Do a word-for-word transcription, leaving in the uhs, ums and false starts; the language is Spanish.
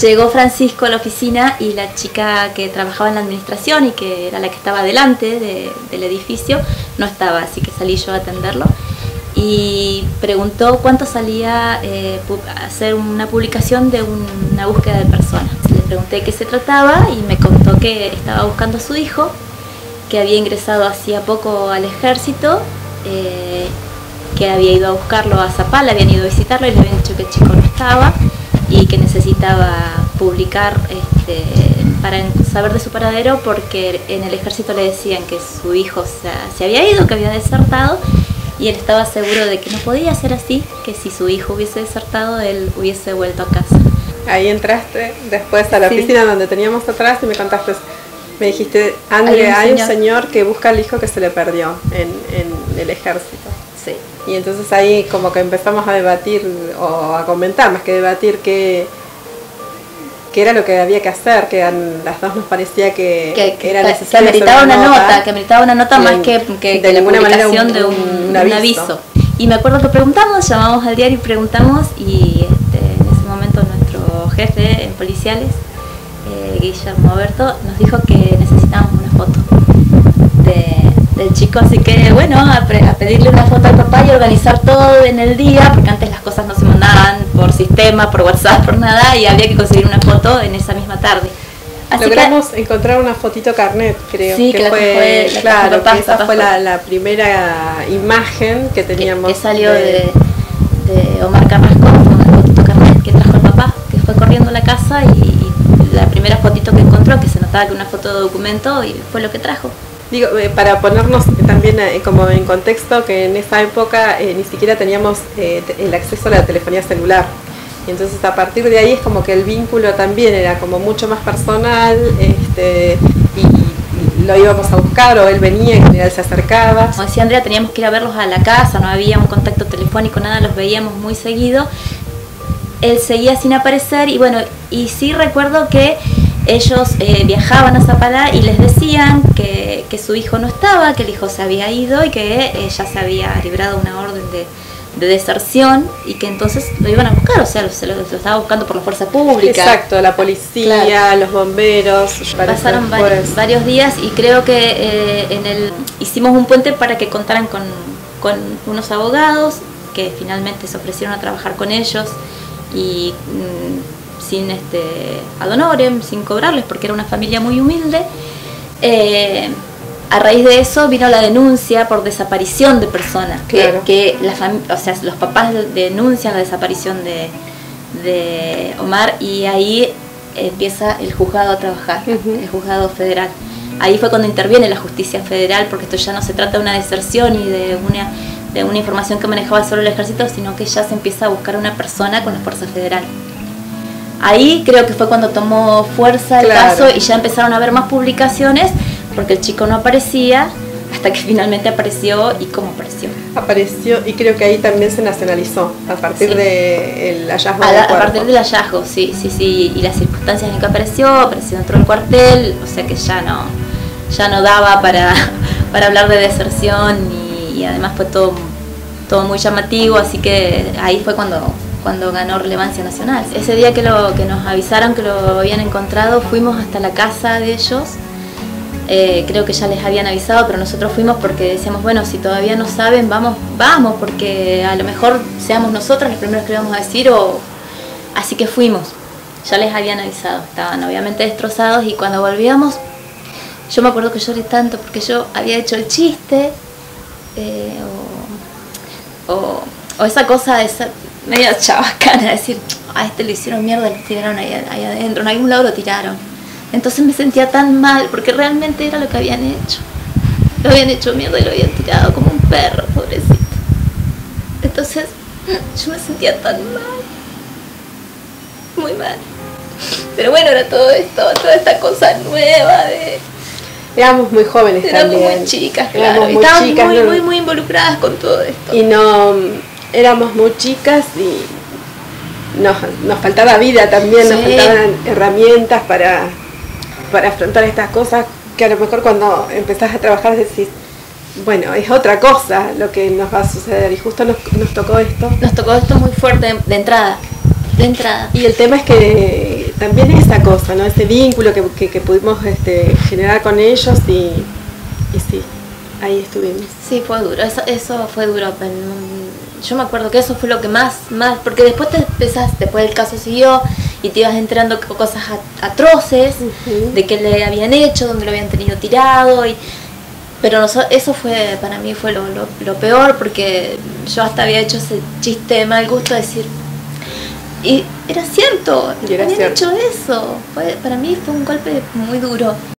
llegó Francisco a la oficina y la chica que trabajaba en la administración y que era la que estaba delante de, del edificio no estaba, así que salí yo a atenderlo y preguntó cuánto salía eh, hacer una publicación de un, una búsqueda de personas. Le pregunté qué se trataba y me contó que estaba buscando a su hijo, que había ingresado hacía poco al ejército, eh, que había ido a buscarlo a Zapala, habían ido a visitarlo y le habían dicho que el chico no estaba y que necesitaba publicar este, para saber de su paradero, porque en el ejército le decían que su hijo se, se había ido, que había desertado, y él estaba seguro de que no podía ser así, que si su hijo hubiese desertado, él hubiese vuelto a casa. Ahí entraste después a la sí. oficina donde teníamos atrás y me contaste, me dijiste, André, hay, hay un señor que busca al hijo que se le perdió en, en el ejército. Sí. Y entonces ahí como que empezamos a debatir, o a comentar más que debatir, qué, qué era lo que había que hacer, que a las dos nos parecía que, que, que era que, necesario que meritaba una nota, nota, que meritaba una nota más en, que, que, de que la publicación un, de un, un, aviso. un aviso. Y me acuerdo que preguntamos, llamamos al diario y preguntamos, y este, en ese momento nuestro jefe en policiales, eh, Guillermo Berto, nos dijo que necesitábamos una foto de, del chico, así que bueno, a, pre, a pedirle una foto al papá y organizar todo en el día, porque antes las cosas no se mandaban por sistema, por WhatsApp, por nada, y había que conseguir una foto en esa misma tarde. Así Logramos que, encontrar una fotito carnet, creo. Sí, que, que fue, fue claro, papá, que esa papá fue la, la primera imagen que teníamos. Que, que salió de, de, de Omar Carrasco, una fotito carnet que trajo el papá, que fue corriendo a la casa y, y la primera fotito que encontró, que se notaba que una foto de documento, y fue lo que trajo. Digo, eh, para ponernos también eh, como en contexto, que en esa época eh, ni siquiera teníamos eh, el acceso a la telefonía celular. Y entonces a partir de ahí es como que el vínculo también era como mucho más personal, este, y, y lo íbamos a buscar, o él venía y en general se acercaba. Como decía Andrea, teníamos que ir a verlos a la casa, no había un contacto telefónico, nada, los veíamos muy seguido. Él seguía sin aparecer y bueno, y sí recuerdo que ellos eh, viajaban a Zapala y les decían que, que su hijo no estaba, que el hijo se había ido y que ella se había librado una orden de, de deserción y que entonces lo iban a buscar, o sea, lo, lo, lo estaba buscando por la fuerza pública. Exacto, la policía, claro. Los bomberos. Pasaron varios, varios días y creo que eh, en el hicimos un puente para que contaran con, con unos abogados que finalmente se ofrecieron a trabajar con ellos y mmm, sin este ad honorem, sin cobrarles, porque era una familia muy humilde. Eh, a raíz de eso vino la denuncia por desaparición de personas, que, claro. que la o sea, los papás denuncian la desaparición de, de Omar y ahí empieza el juzgado a trabajar, uh-huh. el juzgado federal. Ahí fue cuando interviene la justicia federal, porque esto ya no se trata de una deserción y de una, de una información que manejaba solo el ejército, sino que ya se empieza a buscar una persona con la fuerza federal. Ahí creo que fue cuando tomó fuerza el claro. caso y ya empezaron a haber más publicaciones, porque el chico no aparecía, hasta que finalmente apareció. ¿Y cómo apareció? Apareció, y creo que ahí también se nacionalizó, a partir sí. del hallazgo a, del la, cuerpo. A partir del hallazgo, sí, sí, sí, y las circunstancias en que apareció, apareció dentro del cuartel, o sea que ya no, ya no daba para, para hablar de deserción, y, y además fue todo, todo muy llamativo, así que ahí fue cuando... cuando ganó relevancia nacional. Ese día que, lo, que nos avisaron que lo habían encontrado, fuimos hasta la casa de ellos. Eh, creo que ya les habían avisado, pero nosotros fuimos porque decíamos, bueno, si todavía no saben, vamos, vamos, porque a lo mejor seamos nosotros los primeros que le vamos a decir, o... así que fuimos. Ya les habían avisado, estaban obviamente destrozados, y cuando volvíamos, yo me acuerdo que lloré tanto porque yo había hecho el chiste, eh, o, o, o esa cosa de esa medio chabacana, decir, a este le hicieron mierda, lo tiraron ahí, ahí adentro, en algún lado lo tiraron. Entonces me sentía tan mal, porque realmente era lo que habían hecho. Lo habían hecho mierda y lo habían tirado como un perro, pobrecito. Entonces yo me sentía tan mal, muy mal. Pero bueno, era todo esto, toda esta cosa nueva de... Éramos muy jóvenes éramos también. Éramos muy chicas, claro. Muy Estábamos chicas, muy, no... muy, muy involucradas con todo esto. Y no... Éramos muy chicas y nos, nos faltaba vida también, sí. Nos faltaban herramientas para, para afrontar estas cosas, que a lo mejor cuando empezás a trabajar decís, bueno, es otra cosa lo que nos va a suceder, y justo nos, nos tocó esto. Nos tocó esto muy fuerte de, de entrada. de entrada. Y el tema es que también es esa cosa, ¿no? Ese vínculo que, que, que pudimos este, generar con ellos y, y sí, ahí estuvimos. Sí, fue duro, eso, eso fue duro. Yo me acuerdo que eso fue lo que más, más, porque después te empezás, después el caso siguió y te ibas enterando cosas atroces, uh-huh, de qué le habían hecho, dónde lo habían tenido tirado, y, pero no, eso fue, para mí fue lo, lo, lo peor, porque yo hasta había hecho ese chiste de mal gusto de decir, y era cierto, y era habían cierto. hecho eso, fue, para mí fue un golpe muy duro.